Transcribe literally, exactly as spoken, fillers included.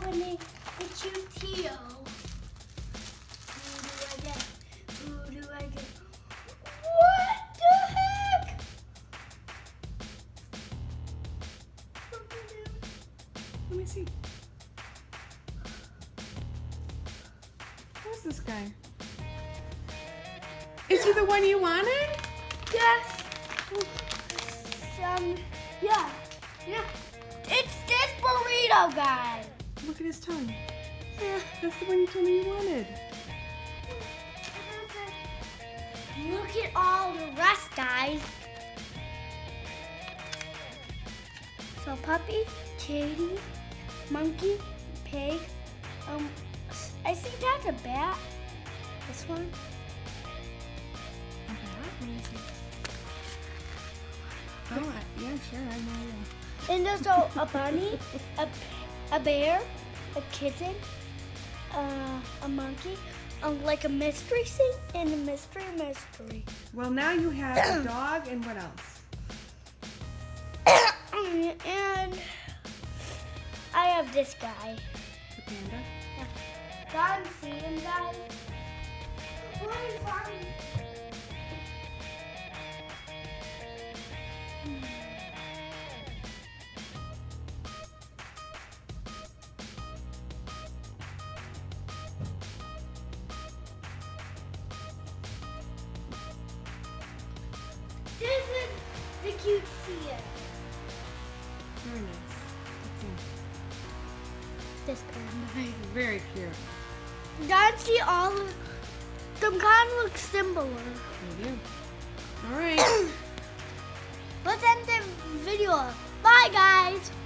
opening the Cutetito. Who do I get? Who do I get? What the heck? Let me see. Who's this guy? Is he the one you wanted? Yes. Um, yeah. Yeah. It's this burrito guy. Look at his tongue. Yeah. That's the one you told me you wanted. Look at all the rest, guys. So puppy, kitty, monkey, pig. Um, I think that's a bat. This one. Let me see. Oh, yeah, sure, I know. And there's a, a bunny, a, a bear, a kitten, uh, a monkey, um, like a mystery thing, and a mystery mystery. Well, now you have a dog and what else? And I have this guy. The panda? God, see him, guys. What is wrong? This is the cute Sia. Very nice. Let's see. This panda. Very cute. God, see all of them kind of look similar. They do. All right. Let's end the video. Bye, guys.